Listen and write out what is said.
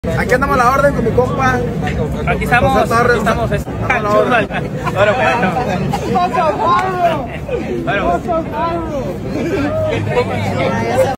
Aquí andamos a la orden con mi compa. Aquí estamos. Aquí estamos. Bueno,